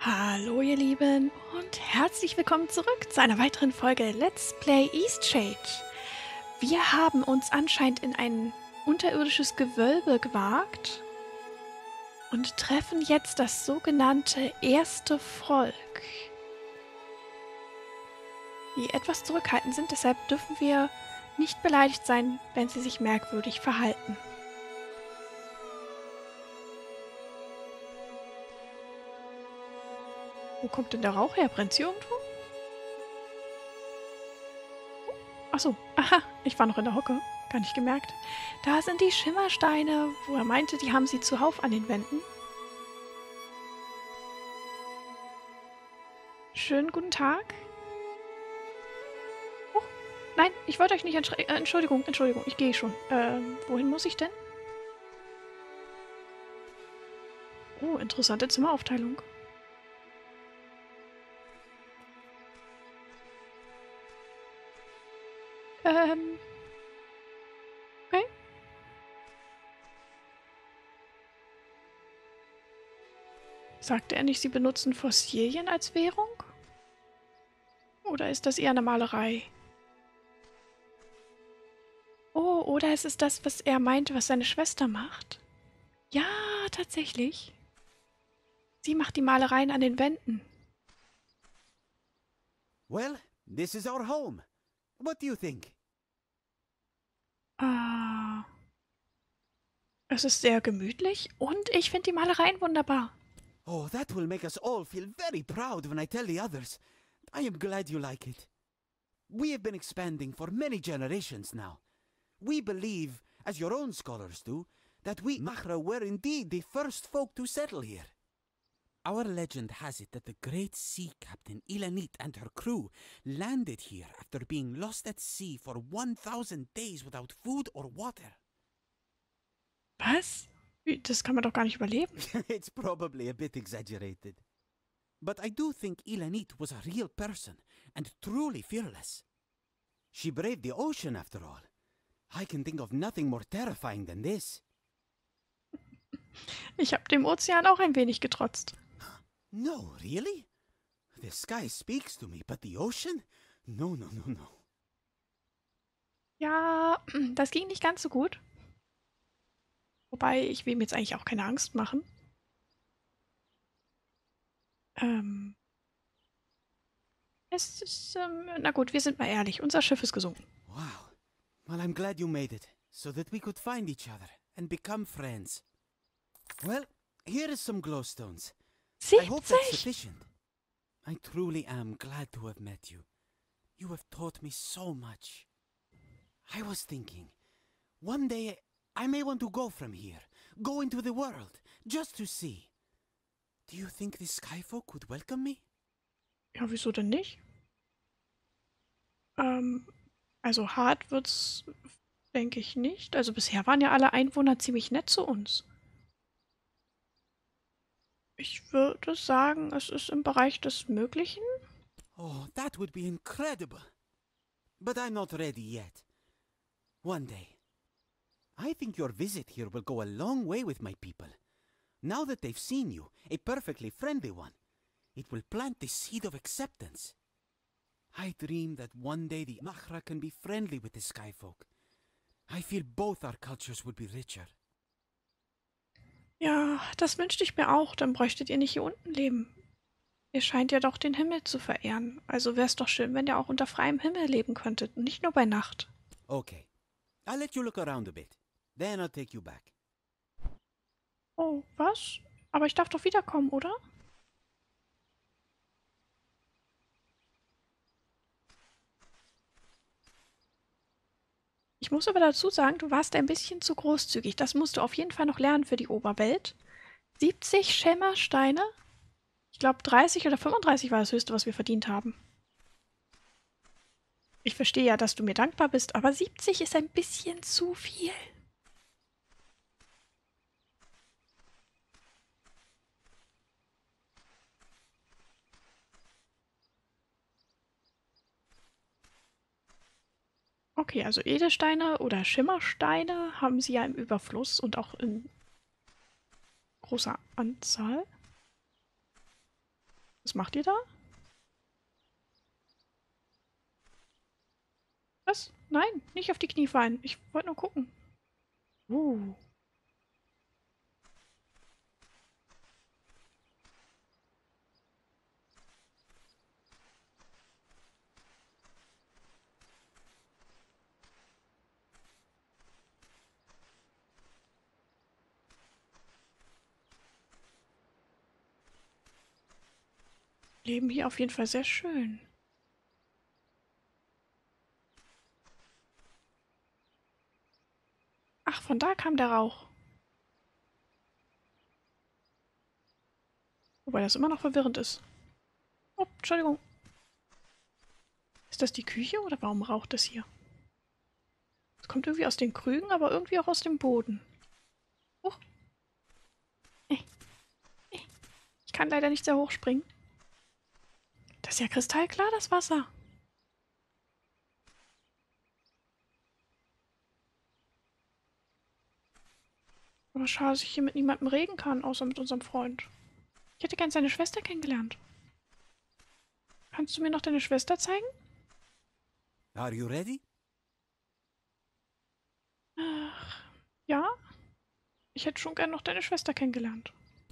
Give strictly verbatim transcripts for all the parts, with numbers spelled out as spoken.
Hallo ihr Lieben und herzlich willkommen zurück zu einer weiteren Folge Let's Play Eastshade. Wir haben uns anscheinend in ein unterirdisches Gewölbe gewagt und treffen jetzt das sogenannte erste Volk, die etwas zurückhaltend sind, deshalb dürfen wir nicht beleidigt sein, wenn sie sich merkwürdig verhalten. Wo kommt denn der Rauch her? Brennt sie irgendwo? Achso, aha, ich war noch in der Hocke. Gar nicht gemerkt. Da sind die Schimmersteine, wo er meinte, die haben sie zuhauf an den Wänden. Schönen guten Tag. Oh, nein, ich wollte euch nicht entschre- äh, Entschuldigung, Entschuldigung, ich gehe schon. Ähm, wohin muss ich denn? Oh, interessante Zimmeraufteilung. Ähm. Okay. Sagte er nicht, sie benutzen Fossilien als Währung? Oder ist das eher eine Malerei? Oh, oder ist es das, was er meinte, was seine Schwester macht? Ja, tatsächlich. Sie macht die Malereien an den Wänden. Well, this is our home. What do you think? Ah, es ist sehr gemütlich und ich finde die Malereien wunderbar. Oh, that will make us all feel very proud when I tell the others. I am glad you like it. We have been expanding for many generations now. We believe, as your own scholars do, that we Machra were indeed the first folk to settle here. Our legend has it that the great sea captain Ilanit and her crew landed here after being lost at sea for one thousand days without food or water. Was? Wie, das kann man doch gar nicht überleben. It's probably a bit exaggerated. But I do think Ilanit was a real person and truly fearless. She braved the ocean after all. I can think of nothing more terrifying than this. Ich habe dem Ozean auch ein wenig getrotzt. No, really? The sky speaks to me, but the ocean? No, no, no, no. Ja, das ging nicht ganz so gut. Wobei, ich will mir jetzt eigentlich auch keine Angst machen. Ähm. Es ist, ähm, na gut, wir sind mal ehrlich. Unser Schiff ist gesunken. Wow. Well, I'm glad you made it, so that we could find each other and become friends. Well, here is some glowstones. I hope that's siebzig! sufficient. I truly am glad to have met you. You have taught me so much. I was thinking, one day I may want to go from here, go into the world, just to see. Do you think the Skyfolk would welcome me? Ja, wieso denn nicht? Ähm, also hart wird's, denke ich nicht. Also bisher waren ja alle Einwohner ziemlich nett zu uns. Ich würde sagen, es ist im Bereich des Möglichen. Oh, that would be incredible. But I'm not ready yet. One day. I think your visit here will go a long way with my people. Now that they've seen you, a perfectly friendly one, it will plant the seed of acceptance. I dream that one day the Machra can be friendly with the Skyfolk. I feel both our cultures would be richer. Ja, das wünschte ich mir auch. Dann bräuchtet ihr nicht hier unten leben. Ihr scheint ja doch den Himmel zu verehren. Also wäre es doch schön, wenn ihr auch unter freiem Himmel leben könntet und nicht nur bei Nacht. Okay. I'll let you look around a bit. Then I'll take you back. Oh, was? Aber ich darf doch wiederkommen, oder? Ich muss aber dazu sagen, du warst ein bisschen zu großzügig. Das musst du auf jeden Fall noch lernen für die Oberwelt. siebzig Schämmersteine? Ich glaube, dreißig oder fünfunddreißig war das höchste, was wir verdient haben. Ich verstehe ja, dass du mir dankbar bist, aber siebzig ist ein bisschen zu viel. Okay, also Edelsteine oder Schimmersteine haben sie ja im Überfluss und auch in großer Anzahl. Was macht ihr da? Was? Nein, nicht auf die Knie fallen. Ich wollte nur gucken. Uh. Leben hier auf jeden Fall sehr schön. Ach, von da kam der Rauch. Wobei das immer noch verwirrend ist. Oh, Entschuldigung. Ist das die Küche oder warum raucht es hier? Es kommt irgendwie aus den Krügen, aber irgendwie auch aus dem Boden. Oh. Äh, äh. Ich kann leider nicht sehr hoch springen. Das ist ja kristallklar, das Wasser. Aber schade, dass ich hier mit niemandem reden kann, außer mit unserem Freund. Ich hätte gern seine Schwester kennengelernt. Kannst du mir noch deine Schwester zeigen? Are you ready? Ach, ja. Ich hätte schon gern noch deine Schwester kennengelernt.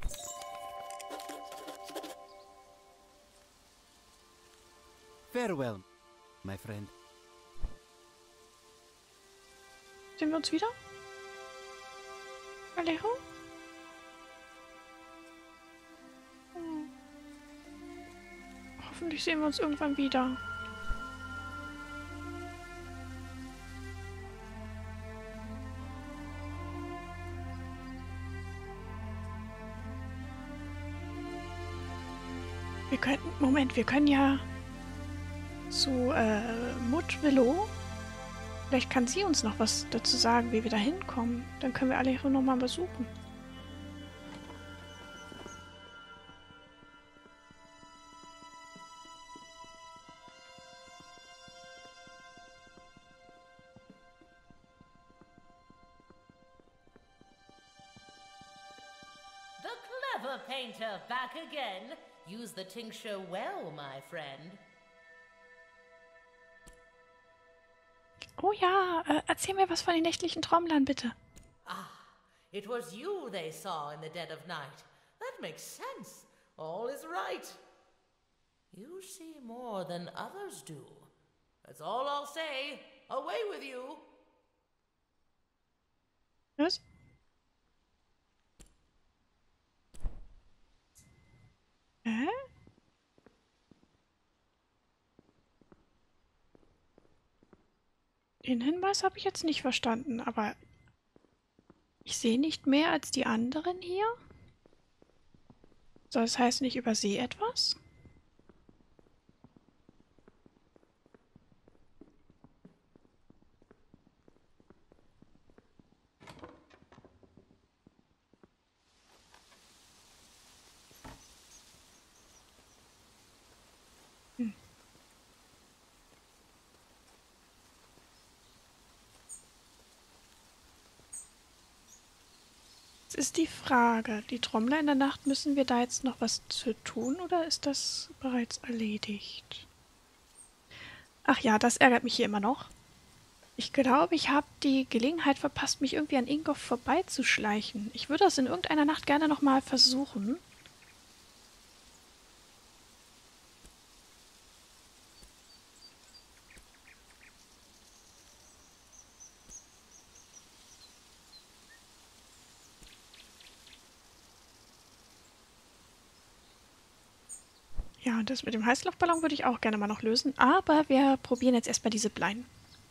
Farewell, my friend. Sehen wir uns wieder? Alejo? Hm. Hoffentlich sehen wir uns irgendwann wieder. Wir könnten... Moment, wir können ja zu äh, Mut Willow. Vielleicht kann sie uns noch was dazu sagen, wie wir da hinkommen. Dann können wir Alejo nochmal besuchen. The clever painter back again. Use the tincture well, my friend. Oh ja, äh, erzähl mir was von den nächtlichen Trommlern, bitte. Ah, it was you they saw in the dead of night. That makes sense. All is right. You see more than others do. That's all I'll say. Away with you. Was? Hä? Den Hinweis habe ich jetzt nicht verstanden, aber ich sehe nicht mehr als die anderen hier. Soll das heißen, ich übersehe etwas? Hm. Jetzt ist die Frage, die Trommler in der Nacht, müssen wir da jetzt noch was zu tun oder ist das bereits erledigt? Ach ja, das ärgert mich hier immer noch. Ich glaube, ich habe die Gelegenheit verpasst, mich irgendwie an Ingolf vorbeizuschleichen. Ich würde das in irgendeiner Nacht gerne nochmal versuchen. Ja, und das mit dem Heißluftballon würde ich auch gerne mal noch lösen. Aber wir probieren jetzt erstmal diese Zipline.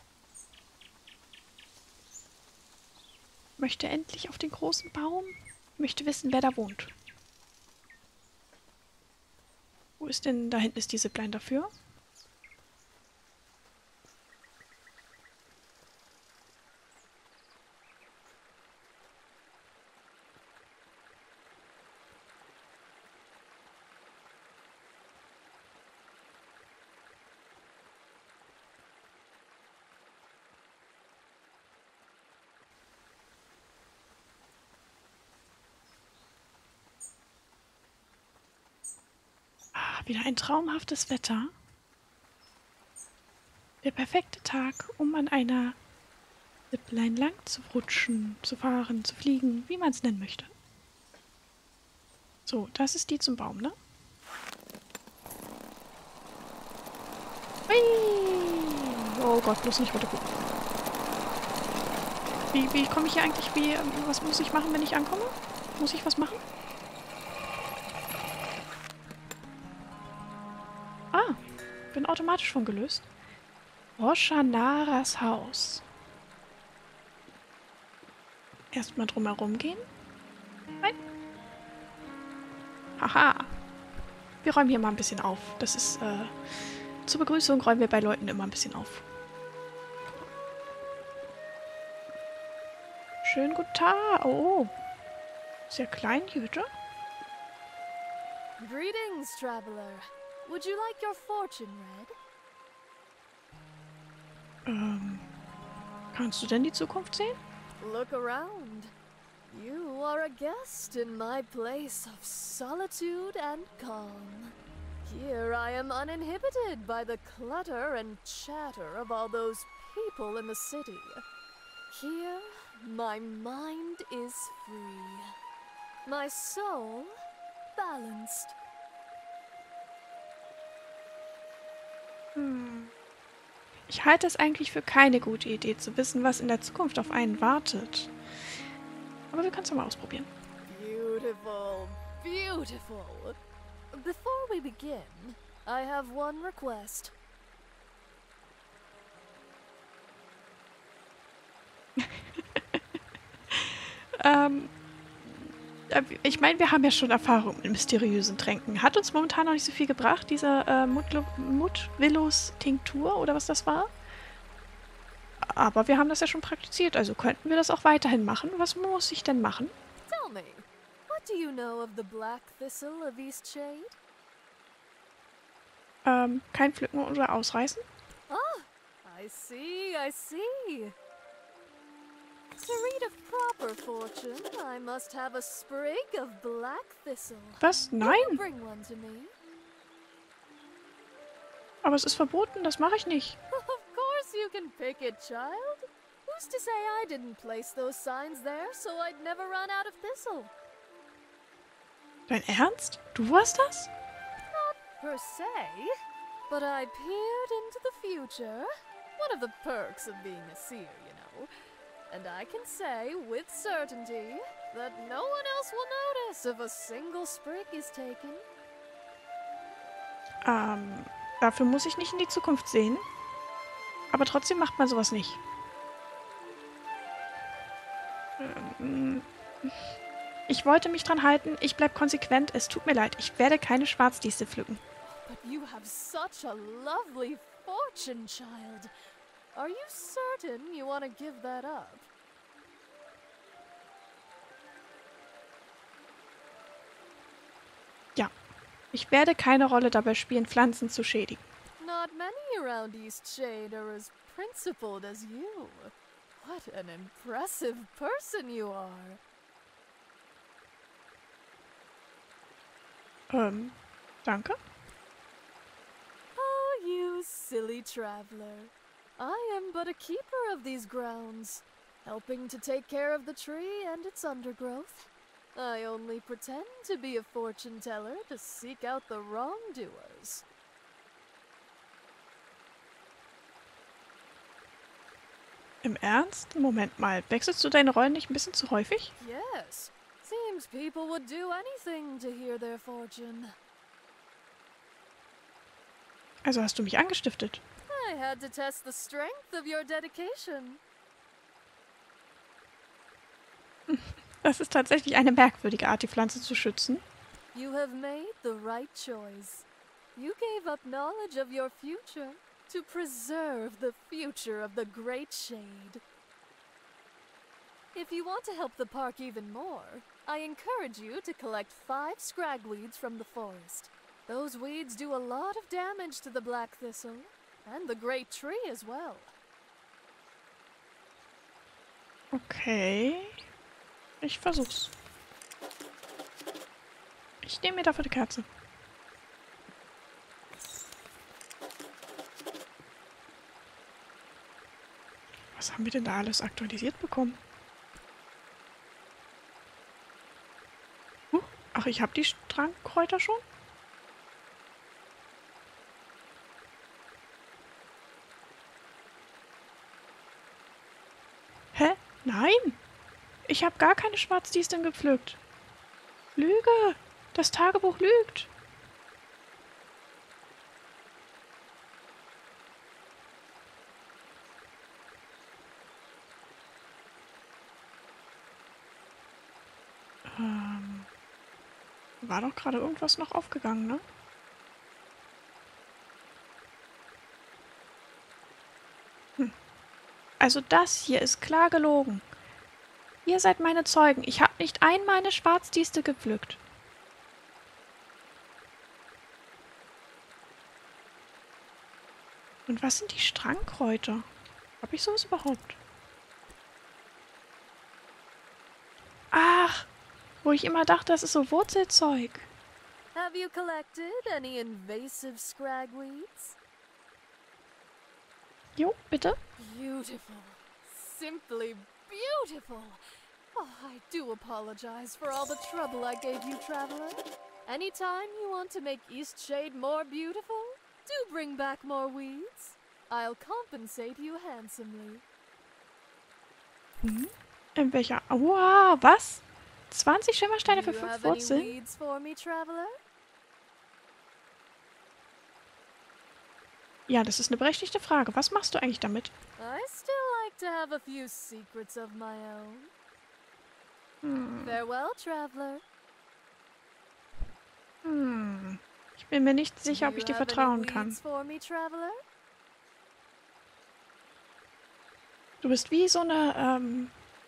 Möchte endlich auf den großen Baum. Möchte wissen, wer da wohnt. Wo ist denn... Da hinten ist die Zipline dafür. wieder ein traumhaftes Wetter. Der perfekte Tag, um an einer Zipline lang zu rutschen, zu fahren, zu fliegen, wie man es nennen möchte. So, das ist die zum Baum, ne? Hui! Oh Gott, bloß nicht runter gucken. Wie, wie komme ich hier eigentlich? Wie, was muss ich machen, wenn ich ankomme? Muss ich was machen? Ah, bin automatisch schon gelöst. Roshanaras Haus. Erstmal drumherum gehen. Nein. Haha. Wir räumen hier mal ein bisschen auf. Das ist, äh, zur Begrüßung räumen wir bei Leuten immer ein bisschen auf. Schönen guten Tag. Oh. Sehr klein, die Hütte. Greetings, traveler. Would you like your fortune read? Ähm, kannst du denn die Zukunft sehen? Look around. You are a guest in my place of solitude and calm. Here I am uninhibited by the clutter and chatter of all those people in the city. Here, my mind is free. My soul balanced. Hm. Ich halte es eigentlich für keine gute Idee, zu wissen, was in der Zukunft auf einen wartet. Aber wir können es ja mal ausprobieren. Beautiful, beautiful. Before we begin, I have one request. ähm, ich meine, wir haben ja schon Erfahrung mit mysteriösen Tränken. Hat uns momentan noch nicht so viel gebracht, diese äh, Mutvilus-Tinktur oder was das war. Aber wir haben das ja schon praktiziert, also könnten wir das auch weiterhin machen. Was muss ich denn machen? Tell me, what do you know of the Black Thistle of Eastshade? Ähm, kein Pflücken oder Ausreißen? Ah, I see, I see. To read a proper fortune, I must have a sprig of black thistle. Was? Nein! You bring one to me. Aber es ist verboten, das mache ich nicht. Of course you can pick it, child. Who's to say I didn't place those signs there so I'd never run out of thistle? Dein Ernst? Du warst das? Not per se, but I peered into the future. One of the perks of being a seer, you know. And I can say with certainty that no one else will notice if a single sprig is taken. Ähm, dafür muss ich nicht in die Zukunft sehen. Aber trotzdem macht man sowas nicht. Ähm, ich wollte mich dran halten. Ich bleib konsequent. Es tut mir leid. Ich werde keine Schwarzdieße pflücken. But you have such a lovely fortune, child. Are you certain you want to give that up? Ja. Ich werde keine Rolle dabei spielen, Pflanzen zu schädigen. Not many around Eastshade are as principled as you. What an impressive person you are. Ähm, danke. Oh, you silly traveler. I am but a keeper of these grounds, helping to take care of the tree and its undergrowth. I only pretend to be a fortune teller to seek out the wrongdoers. Im Ernst? Moment mal. Wechselst du deine Rollen nicht ein bisschen zu häufig? Yes, seems people would do anything to hear their fortune. Also hast du mich angestiftet. I had to test the strength of your dedication. Das ist tatsächlich eine merkwürdige Art, die Pflanze zu schützen. You have made the right choice. You gave up knowledge of your future to preserve the future of the Great Shade. If you want to help the park even more, I encourage you to collect five scragweeds from the forest. Those weeds do a lot of damage to the black thistle, and the great tree as well. Okay. Ich versuch's. Ich nehme mir dafür die Kerze. Was haben wir denn da alles aktualisiert bekommen? Huh, ach, ich habe die Strangkräuter schon? Hä? Nein! Ich habe gar keine Schwarzdisteln gepflückt. Lüge! Das Tagebuch lügt! Ähm, war doch gerade irgendwas noch aufgegangen, ne? Hm. Also das hier ist klar gelogen. Ihr seid meine Zeugen. Ich habe nicht einmal eine Schwarzdistel gepflückt. Und was sind die Strangkräuter? Habe ich sowas überhaupt? Ach, wo ich immer dachte, das ist so Wurzelzeug. Have you collected any invasive scragweeds? Jo, bitte. Beautiful. Simply beautiful. Oh, I do apologize for all the trouble I gave you, traveler. Anytime you want to make Eastshade more beautiful, do bring back more weeds. I'll compensate you handsomely. Hm? In welcher... Wow, was? zwanzig Schimmersteine Do für you fünf have any Wurzeln? weeds for me, traveler? Ja, das ist eine berechtigte Frage. Was machst du eigentlich damit? I still like to have a few secrets of my own. Hm. Farewell, traveler. Hm. Ich bin mir nicht sicher, ob Do ich you dir have any vertrauen kann. weeds for me, traveler? Du bist wie so eine, ähm...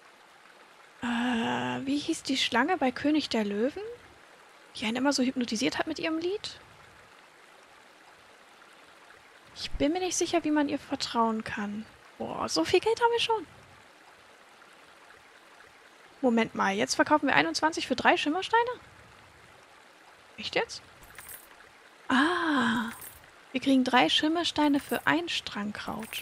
Äh, wie hieß die Schlange bei König der Löwen? Die einen immer so hypnotisiert hat mit ihrem Lied? Ich bin mir nicht sicher, wie man ihr vertrauen kann. Boah, so viel Geld haben wir schon. Moment mal, jetzt verkaufen wir einundzwanzig für drei Schimmersteine? Echt jetzt? Ah, wir kriegen drei Schimmersteine für ein Strangkraut.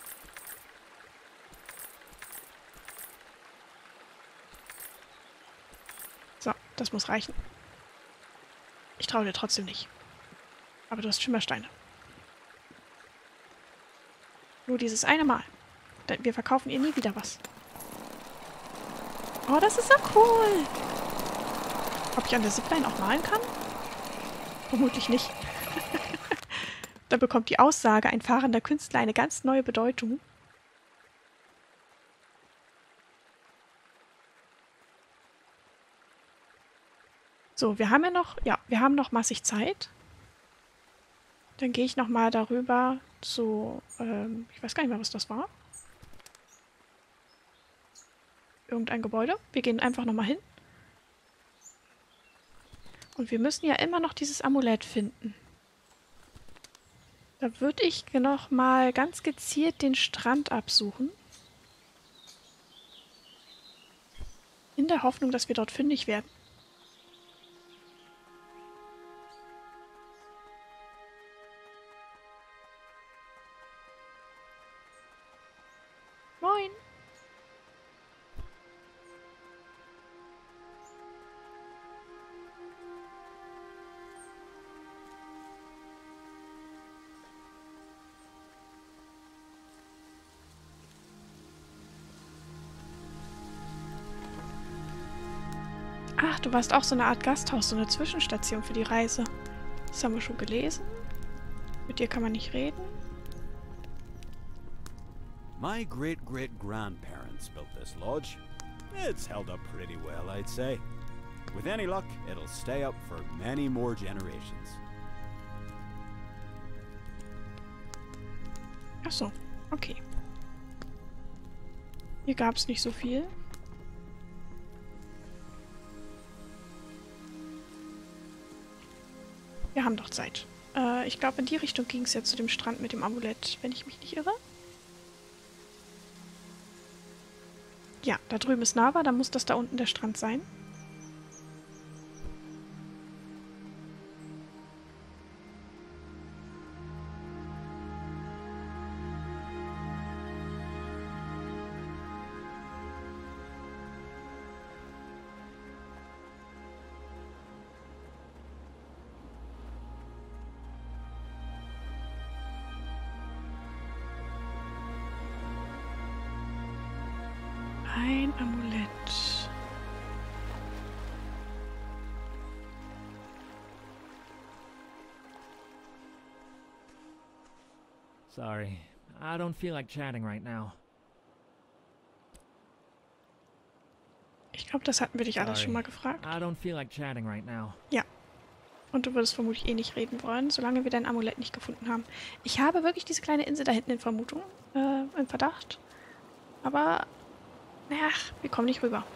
So, das muss reichen. Ich traue dir trotzdem nicht. Aber du hast Schimmersteine. Nur dieses eine Mal. Denn wir verkaufen ihr nie wieder was. Oh, das ist so cool. Ob ich an der Zipline auch malen kann? Vermutlich nicht. Da bekommt die Aussage, ein fahrender Künstler, eine ganz neue Bedeutung. So, wir haben ja noch, ja, wir haben noch massig Zeit. Dann gehe ich nochmal darüber zu, ähm, ich weiß gar nicht mehr, was das war. Irgendein Gebäude. Wir gehen einfach nochmal hin. Und wir müssen ja immer noch dieses Amulett finden. Da würde ich nochmal ganz gezielt den Strand absuchen. In der Hoffnung, dass wir dort fündig werden. Moin! Ach, du warst auch so eine Art Gasthaus, so eine Zwischenstation für die Reise. Das haben wir schon gelesen. Mit dir kann man nicht reden. My great-great-grandparents built this lodge. It's held up pretty well, I'd say. With any luck, it'll stay up for many more generations. Ach so, okay. Hier gab es nicht so viel. Wir haben doch Zeit. Äh, ich glaube, in die Richtung ging es ja zu dem Strand mit dem Amulett, wenn ich mich nicht irre. Ja, da drüben ist Nava, dann muss das da unten der Strand sein. Amulett. Sorry, I don't feel like chatting right now. Ich glaube, das hatten wir dich alles Sorry, schon mal gefragt. I don't feel like chatting right now. Ja. Und du würdest vermutlich eh nicht reden wollen, solange wir dein Amulett nicht gefunden haben. Ich habe wirklich diese kleine Insel da hinten in Vermutung, äh, im Verdacht. Aber, naja, wir kommen nicht rüber.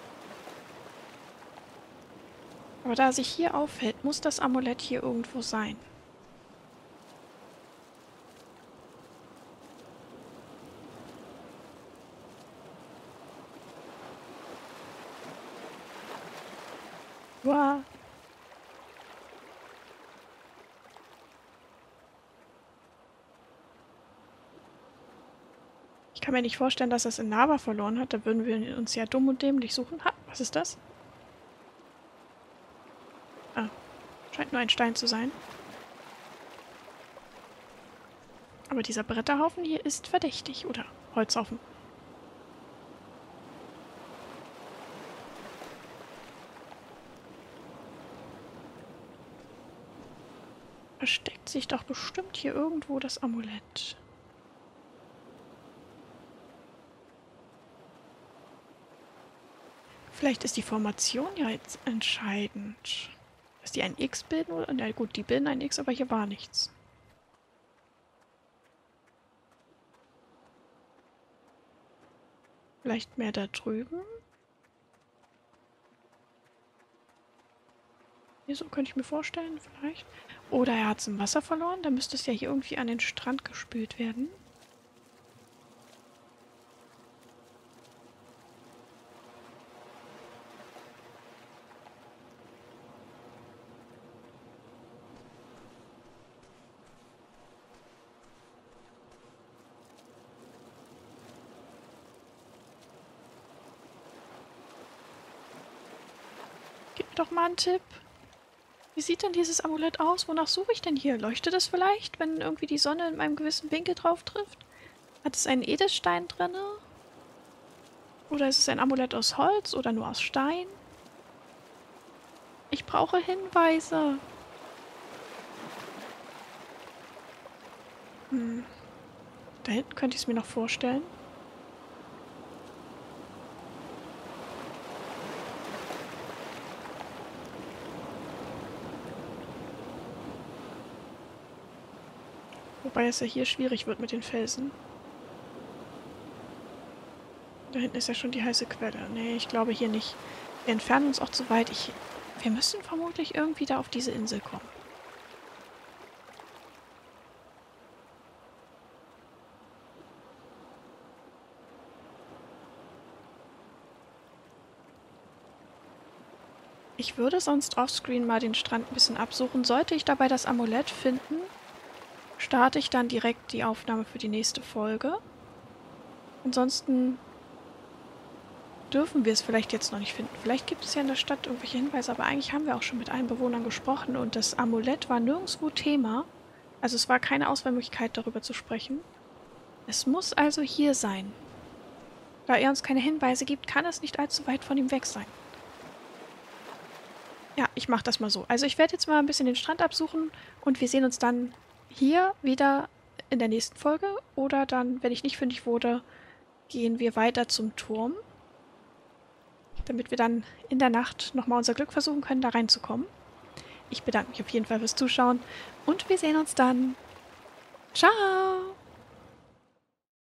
Aber da er sich hier aufhält, muss das Amulett hier irgendwo sein. Wow. Ich kann mir nicht vorstellen, dass er es in Lava verloren hat. Da würden wir uns ja dumm und dämlich suchen. Ha, was ist das? Ah, scheint nur ein Stein zu sein. Aber dieser Bretterhaufen hier ist verdächtig. Oder Holzhaufen. Versteckt sich doch bestimmt hier irgendwo das Amulett. Vielleicht ist die Formation ja jetzt entscheidend. Dass die ein X bilden oder... Na gut, die bilden ein X, aber hier war nichts. Vielleicht mehr da drüben? Hier so könnte ich mir vorstellen, vielleicht. Oder er hat es im Wasser verloren. Dann müsste es ja hier irgendwie an den Strand gespült werden. Gib mir doch mal einen Tipp. Wie sieht denn dieses Amulett aus? Wonach suche ich denn hier? Leuchtet es vielleicht, wenn irgendwie die Sonne in einem gewissen Winkel drauf trifft? Hat es einen Edelstein drin? Oder ist es ein Amulett aus Holz oder nur aus Stein? Ich brauche Hinweise. Hm. Da hinten könnte ich es mir noch vorstellen. Wobei es ja hier schwierig wird mit den Felsen. Da hinten ist ja schon die heiße Quelle. Nee, ich glaube hier nicht. Wir entfernen uns auch zu weit. Ich, wir müssen vermutlich irgendwie da auf diese Insel kommen. Ich würde sonst offscreen mal den Strand ein bisschen absuchen. Sollte ich dabei das Amulett finden, starte ich dann direkt die Aufnahme für die nächste Folge. Ansonsten dürfen wir es vielleicht jetzt noch nicht finden. Vielleicht gibt es ja in der Stadt irgendwelche Hinweise, aber eigentlich haben wir auch schon mit allen Bewohnern gesprochen und das Amulett war nirgendwo Thema. Also es war keine Auswahlmöglichkeit, darüber zu sprechen. Es muss also hier sein. Da er uns keine Hinweise gibt, kann es nicht allzu weit von ihm weg sein. Ja, ich mache das mal so. Also ich werde jetzt mal ein bisschen den Strand absuchen und wir sehen uns dann hier wieder in der nächsten Folge. Oder dann, wenn ich nicht fündig wurde, gehen wir weiter zum Turm. Damit wir dann in der Nacht nochmal unser Glück versuchen können, da reinzukommen. Ich bedanke mich auf jeden Fall fürs Zuschauen und wir sehen uns dann. Ciao!